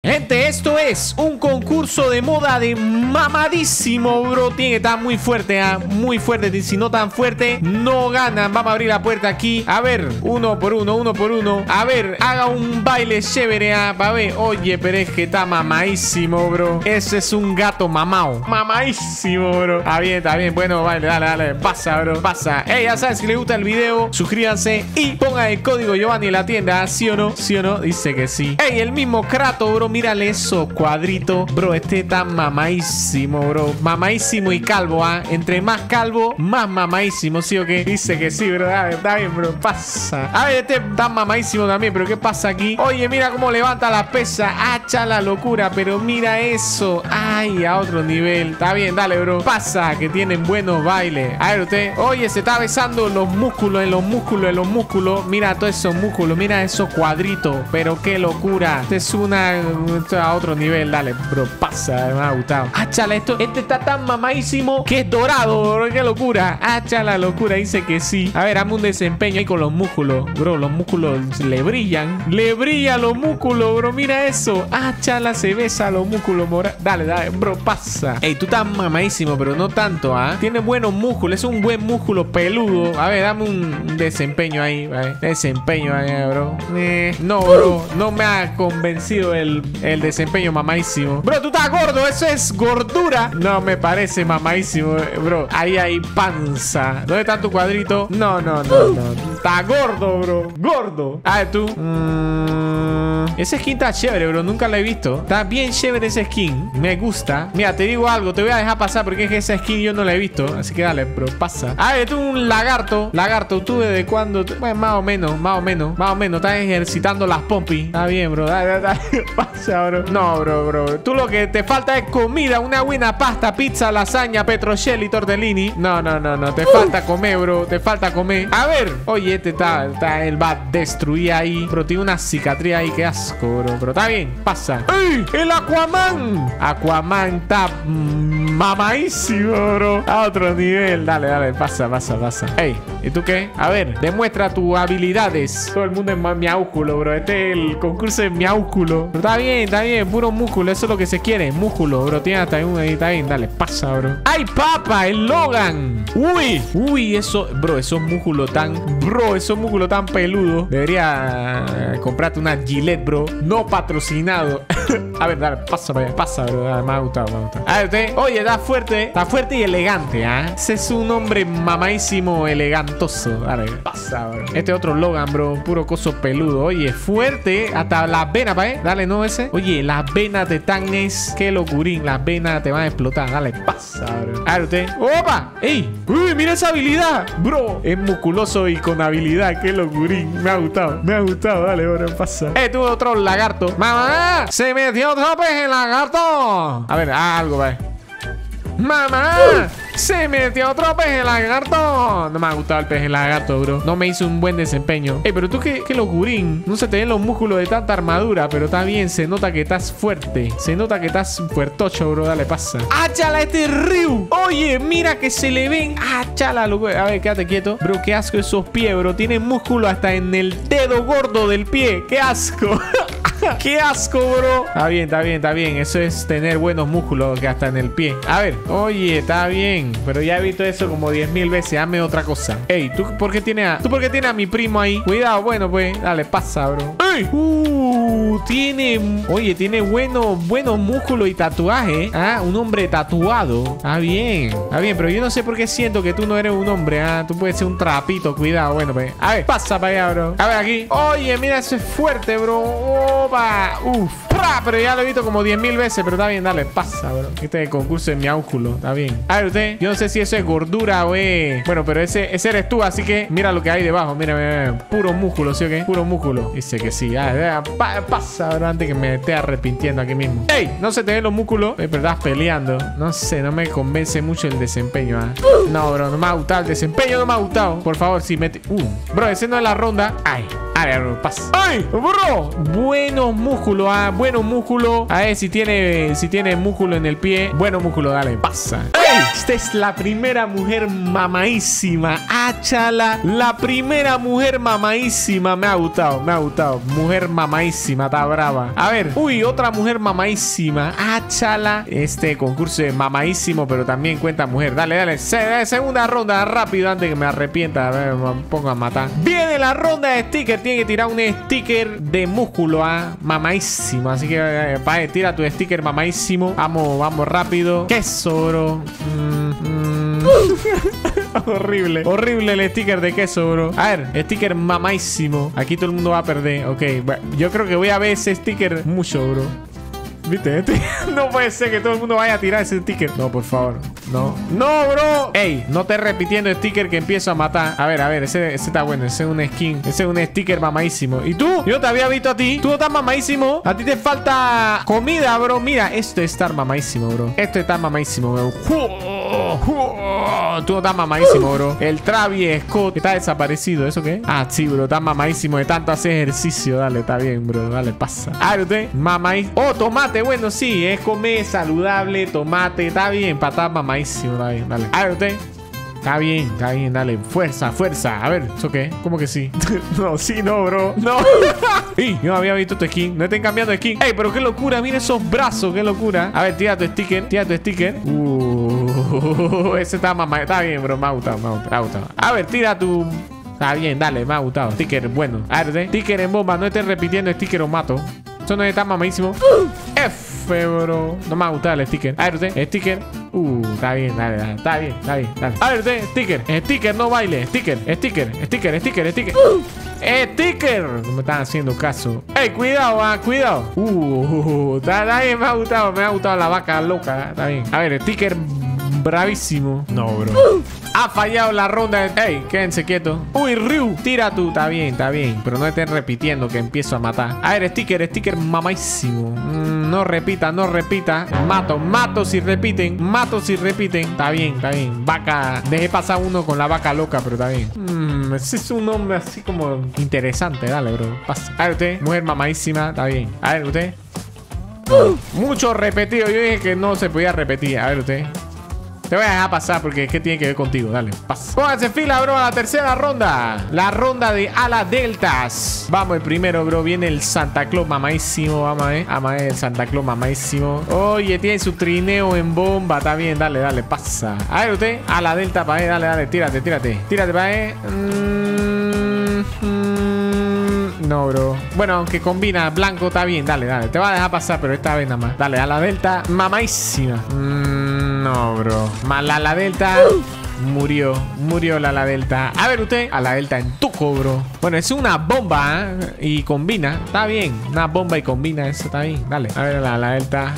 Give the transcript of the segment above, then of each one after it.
Gente, esto es un concurso de moda de mamadísimo, bro. Tiene que estar muy fuerte, muy fuerte. Si no tan fuerte, no ganan. Vamos a abrir la puerta aquí. A ver, uno por uno. A ver, haga un baile chévere, para ver. Oye, pero es que está mamadísimo, bro. Ese es un gato mamao. Mamadísimo, bro. Está bien. Bueno, vale, dale. Pasa, bro. Pasa. Ya sabes, si les gusta el video, suscríbanse y pongan el código Giovanni en la tienda. ¿Sí o no? ¿Sí o no? Dice que sí. El mismo Kratos, bro. Mírale esos cuadritos. Bro, este está mamadísimo, bro. Mamadísimo y calvo, Entre más calvo, más mamadísimo. ¿Sí o qué? Dice que sí, bro. Está bien, bro. Pasa. A ver, este está mamadísimo también. Pero ¿qué pasa aquí? Oye, mira cómo levanta la pesa. La locura. Pero mira eso. Ay, a otro nivel. Está bien, dale, bro. Pasa, que tienen buenos bailes. A ver, usted. Oye, se está besando los músculos, en los músculos. Mira todos esos músculos. Mira esos cuadritos. Pero qué locura. Este es a otro nivel. Dale, bro. Pasa. Me ha gustado. Este está tan mamadísimo que es dorado, bro. Qué locura. La locura. Dice que sí. A ver, dame un desempeño ahí con los músculos. Bro, los músculos le brillan. Le brillan los músculos, bro. Mira eso. Se besa los músculos morados. Dale, bro. Pasa. Tú estás mamadísimo, pero no tanto, Tiene buenos músculos. Es un buen músculo peludo. A ver, dame un desempeño ahí. Desempeño ahí, bro. No, bro. No me ha convencido el desempeño mamadísimo. Bro, tú estás gordo. Eso es gordura. No me parece mamadísimo, bro. Ahí hay panza. ¿Dónde está tu cuadrito? No. Está gordo, bro. Gordo. A ver, tú. Ese skin está chévere, bro. Nunca lo he visto. Está bien chévere ese skin. Me gusta. Mira, te digo algo. Te voy a dejar pasar porque es que esa skin yo no la he visto. Así que dale, bro. Pasa. A ver, tú un lagarto. Lagarto, ¿tú desde cuándo? Bueno, más o menos. Estás ejercitando las pompis. Está bien, bro. Dale. Pasa, bro. No, bro. Tú lo que te falta es comida. Una buena pasta, pizza, lasaña, petrocelli, tortellini. No. Te falta comer, bro. Te falta comer. A ver. Oye, este él va a destruir ahí. Bro, tiene una cicatriz ahí. Qué asco, bro. Pero está bien. Pasa. ¡Ey! ¡El Aquaman! Aquaman está mamadísimo, bro. A otro nivel. Dale. Pasa. ¿Y tú qué? A ver, demuestra tus habilidades. Todo el mundo es miáuculo, bro. Este es el concurso de miáuculo. Pero está bien. Puro músculo. Eso es lo que se quiere. Músculo, bro. Tiene hasta un ahí. Está bien. Dale, pasa, bro. ¡Ay, papa! ¡El Logan! Uy, eso. Bro, esos músculos tan peludos. Debería comprarte una Gillette, bro. No patrocinado. A ver, dale, pasa, bro. Dale, me ha gustado. A ver, usted. Oye, está fuerte y elegante, Ese es un hombre mamadísimo, elegantoso. Dale, pasa, bro. Este otro Logan, bro. Puro coso peludo. Oye, fuerte. Hasta las venas, Dale, ¿no ese? Oye, las venas de Tan es. Qué locurín. Las venas te van a explotar. Dale, pasa, bro. A ver, usted. ¡Opa! ¡Ey! ¡Uy, mira esa habilidad! Bro, es musculoso y con habilidad. Qué locurín. Me ha gustado. Dale, bro, pasa. Tuve otro lagarto. ¡Mamá! ¡Se metió otro pez en lagarto! A ver, algo, ¡Mamá! ¡Se metió otro pez en lagarto! No me ha gustado el pez en lagarto, bro. No me hizo un buen desempeño. Pero tú qué locurín. No se te ven los músculos de tanta armadura, pero está bien. Se nota que estás fuerte. Se nota que estás fuertocho, bro. Dale, pasa. ¡Achala este Ryu! Oye, mira que se le ven. ¡Achala, loco! A ver, quédate quieto. Bro, qué asco esos pies, bro. Tienen músculo hasta en el dedo gordo del pie. ¡Qué asco! ¡Qué asco, bro! Está bien. Eso es tener buenos músculos que hasta en el pie. A ver. Oye, está bien. Pero ya he visto eso como 10.000 veces. Hazme otra cosa. Ey, ¿tú por qué tienes a mi primo ahí? Cuidado, bueno, pues. Dale, pasa, bro. ¡Ey! Tiene buenos músculos y tatuajes. Un hombre tatuado. Está bien. Pero yo no sé por qué siento que tú no eres un hombre. Tú puedes ser un trapito. Cuidado, bueno, pues. A ver, pasa para allá, bro. A ver, aquí. Oye, mira, eso es fuerte, bro. Opa. Uf. Pero ya lo he visto como 10.000 veces. Pero está bien, dale, pasa, bro. Este es el concurso de miáuculo. Está bien. A ver, usted. Yo no sé si eso es gordura o es... Bueno, pero ese eres tú, así que mira lo que hay debajo. Mira. Puro músculo, ¿sí o qué? Puro músculo. Dice que sí. Pasa, bro, antes que me esté arrepintiendo aquí mismo. ¡Ey! No se te ven los músculos. Pero estás peleando. No sé, no me convence mucho el desempeño. No, bro, no me ha gustado el desempeño. No me ha gustado. Por favor, si mete... Bro, ese no es la ronda. Ay. A ver, bro, pasa. ¡Ay, bro! Buenos músculos, buenos músculos. A ver si tiene músculo en el pie. Buenos músculos, dale, pasa. ¡Ey! Esta es la primera mujer mamadísima. Chala. La primera mujer mamadísima. Me ha gustado, me ha gustado. Mujer mamadísima, está brava. A ver, uy, otra mujer mamadísima. Chala. Este concurso es mamadísimo, pero también cuenta mujer. Dale, dale. Segunda ronda, rápido, antes que me arrepienta. A ver, me pongo a matar. Viene la ronda de sticker. Tiene que tirar un sticker de músculo, mamadísimo. Así que, tira tu sticker mamadísimo. Vamos, vamos rápido. Queso, bro. Horrible, horrible el sticker de queso, bro. A ver, sticker mamadísimo. Aquí todo el mundo va a perder. Ok, yo creo que voy a ver ese sticker mucho, bro. ¿Viste? No puede ser que todo el mundo vaya a tirar ese sticker. No, por favor. No. ¡No, bro! ¡Ey! No estés repitiendo el sticker que empiezo a matar. A ver, ese está bueno. Ese es un skin. Ese es un sticker mamadísimo. ¿Y tú? Yo te había visto a ti. Tú no estás mamadísimo. A ti te falta comida, bro. Mira, esto es estar mamadísimo, bro. Esto está mamadísimo, bro. Tú no estás mamadísimo, bro. El Travis Scott está desaparecido. ¿Eso qué? Ah, sí, bro. Estás mamadísimo de tanto hacer ejercicio. Dale, está bien, bro. Dale, pasa. A ver, usted. Mamadísimo. Oh, tomate. Bueno, sí. Es comer saludable. Tomate. Está bien. Para estar mamadísimo. Está bien. Dale. A ver, usted. Está bien, dale. Fuerza, fuerza. A ver, ¿eso qué? ¿Cómo que sí? No, sí, no, bro. No. Yo no había visto tu skin. No estén cambiando de skin. Ey, pero qué locura. Mira esos brazos. Qué locura. A ver, tira tu sticker. Tira tu sticker. Ese está mamá. Está bien, bro. Me ha gustado, me ha gustado. A ver, tira tu... Está bien, dale. Me ha gustado. Sticker, bueno. A ver, sticker en bomba. No estés repitiendo sticker o mato. Eso no está mamadísimo. F, bro. No me ha gustado el sticker. A ver, usted. Sticker. Está bien, dale. Está bien, dale. A ver, usted. Sticker. Sticker, no baile. Sticker. Sticker. No me están haciendo caso. Ey, cuidado, cuidado. Está bien, me ha gustado la vaca loca. Está bien. A ver, sticker bravísimo. No, bro. Ha fallado la ronda. Ey, quédense quietos. Uy, Ryu, tira tú. Está bien. Pero no estén repitiendo que empiezo a matar. A ver, sticker mamadísimo. No repita. Mato si repiten. Está bien. Vaca. Dejé pasar uno con la vaca loca, pero está bien. Ese es un nombre así como interesante. Dale, bro. Pasa. A ver, usted. Mujer mamadísima. Está bien. A ver, usted. Mucho repetido. Yo dije que no se podía repetir. A ver, usted. Te voy a dejar pasar porque es que tiene que ver contigo. Dale, pasa. Pónganse fila, bro, a la tercera ronda. La ronda de ala deltas. Vamos, el primero, bro. Viene el Santa Claus mamadísimo. Vamos a ver el Santa Claus mamadísimo. Oye, tiene su trineo en bomba. Está bien, dale, pasa. A ver, usted. A la delta para él. Dale, tírate. Tírate para él. No, bro. Bueno, aunque combina blanco, está bien. Dale. Te va a dejar pasar, pero esta vez nada más. Dale, a la delta mamadísima. No, bro. La delta murió la delta. A ver, usted. A la delta en tuco, bro. Bueno, es una bomba, y combina. Está bien. Una bomba y combina. Eso está bien. Dale. A ver, la delta.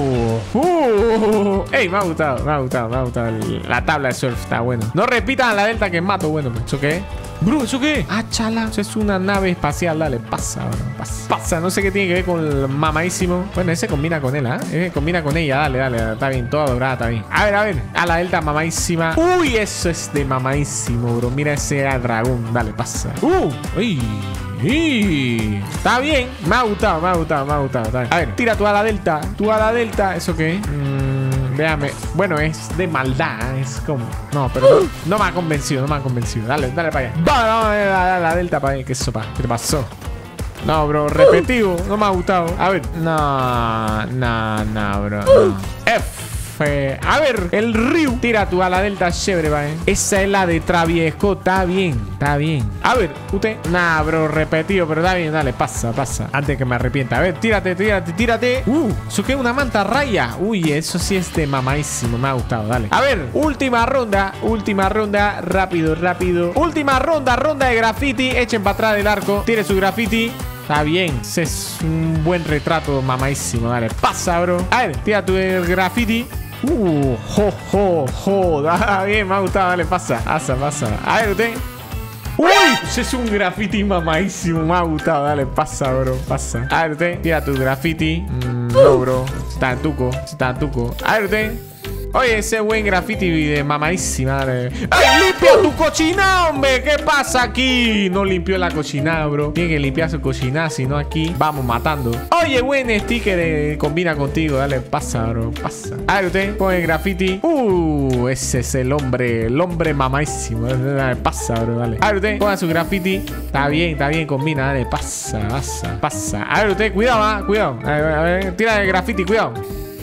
Ey, me ha gustado. La tabla de surf está bueno. No repitan a la delta que mato. Bueno, ¿eso qué? Bro, ¿eso qué? Chala. Eso es una nave espacial. Dale, pasa, bro. Pasa. No sé qué tiene que ver con el mamadísimo. Bueno, ese combina con él, combina con ella. Dale. Está bien, toda dorada, está bien. A ver. A la delta mamadísima. Uy, eso es de mamadísimo, bro. Mira ese dragón. Dale, pasa. Está bien. Me ha gustado. A ver, tira tú a la delta. ¿Eso qué? Véame. Bueno, es de maldad. Es como... No, pero no me ha convencido. Dale para allá. Vamos a la delta para allá. ¿Qué sopa? ¿Qué te pasó? No, bro. Repetido. No me ha gustado. A ver. No, bro. No. F. A ver, el Ryu. Tira tú a la delta, chévere, va, Esa es la de Travis Scott. Está bien. A ver, usted. Nah, bro, repetido, pero está bien. Dale, pasa. Antes que me arrepienta. A ver, tírate. ¿Eso qué? Una manta raya. Uy, eso sí es de mamadísimo. Me ha gustado, dale. A ver, última ronda. Rápido. Última ronda de graffiti. Echen para atrás del arco. Tire su graffiti. Está bien. Ese es un buen retrato mamadísimo. Dale, pasa, bro. A ver, tira tu graffiti. Está bien, me ha gustado. Dale, pasa. A ver, usted. ¡Uy! Ese es un graffiti mamadísimo. Me ha gustado. Dale, pasa, bro. A ver, usted. Tira tu graffiti. No, bro. Está en tuco. A ver, usted. Oye, ese buen graffiti de mamadísima. ¡Ay, limpia tu cochinada, hombre! ¿Qué pasa aquí? No limpió la cochinada, bro. Tiene que limpiar su cochinada, si no aquí vamos matando. Oye, buen sticker combina contigo. Dale, pasa, bro, pasa. A ver, usted pone el graffiti. Ese es el hombre mamadísimo. Dale, pasa, bro, dale. A ver, usted ponga su graffiti. Está bien, combina. Dale, pasa. A ver, usted, cuidado, cuidado. A ver, tira el graffiti, cuidado.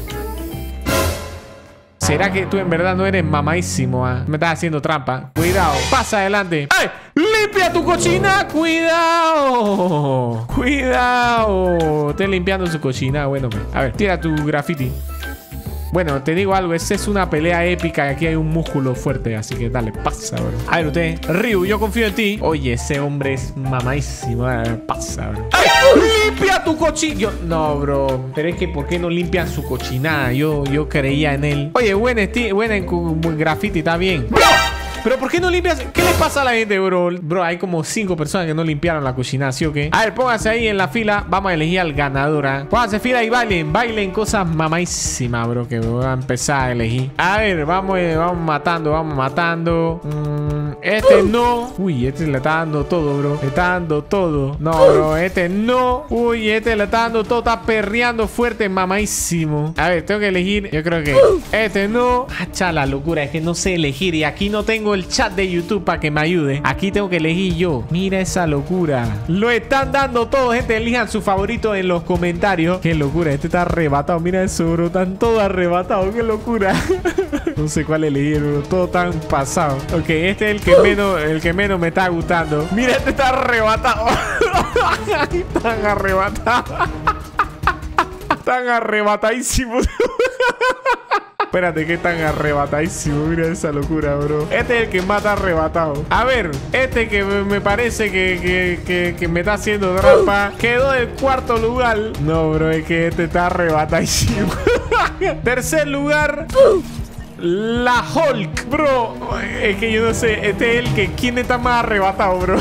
¿Será que tú en verdad no eres mamadísimo? Me estás haciendo trampa. Cuidado. Pasa adelante. ¡Ay! ¡Limpia tu cochina! ¡Cuidado! ¡Cuidado! Estoy limpiando su cochina. Bueno, a ver, tira tu graffiti. Bueno, te digo algo, esa es una pelea épica y aquí hay un músculo fuerte, así que dale, pasa, bro. A ver, usted, Ryu, yo confío en ti. Oye, ese hombre es mamadísimo. Pasa, bro. ¡Ay! ¡Limpia tu cochina! No, bro. Pero es que, ¿por qué no limpian su cochinada? Yo creía en él. Oye, buen graffiti, está bien. ¡Bro! ¿Pero por qué no limpias? ¿Qué le pasa a la gente, bro? Bro, hay como 5 personas que no limpiaron la cocina, ¿sí o qué? A ver, pónganse ahí en la fila. Vamos a elegir al ganador, ¿eh? Pónganse fila y bailen cosas mamadísimas, bro, que voy a empezar a elegir. A ver, vamos matando. Este no. Uy, este le está dando todo, bro. Le está dando todo. No, bro, este no. Uy, este le está dando todo. Está perreando fuerte, mamadísimo. A ver, tengo que elegir. Yo creo que este no. Hacha, la locura. Es que no sé elegir. Y aquí no tengo el chat de YouTube para que me ayude. Aquí tengo que elegir yo. Mira esa locura. Lo están dando todo, gente. Elijan su favorito en los comentarios. Qué locura. Este está arrebatado. Mira eso, bro. Están todos arrebatados. Qué locura. No sé cuál elegir, bro. Todo tan pasado. Ok, este es el que menos me está gustando. Mira, este está arrebatado. Tan arrebatado. Tan arrebatadísimo. Espérate, que tan arrebatadísimo. Mira esa locura, bro. Este es el que más está arrebatado. A ver, este que me parece que me está haciendo trampa quedó en cuarto lugar. No, bro, es que este está arrebatadísimo. Tercer lugar, la Hulk, bro. Es que yo no sé, este es el que... ¿Quién está más arrebatado, bro?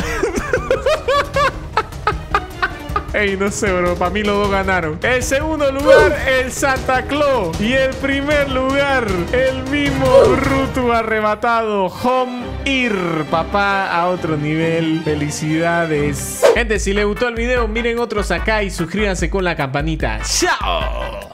Ey, no sé, bro. Para mí los dos ganaron. El segundo lugar, el Santa Claus. Y el primer lugar, el mismo Bruto arrebatado. Home Ir, papá, a otro nivel. Felicidades. Gente, si les gustó el video, miren otros acá y suscríbanse con la campanita. ¡Chao!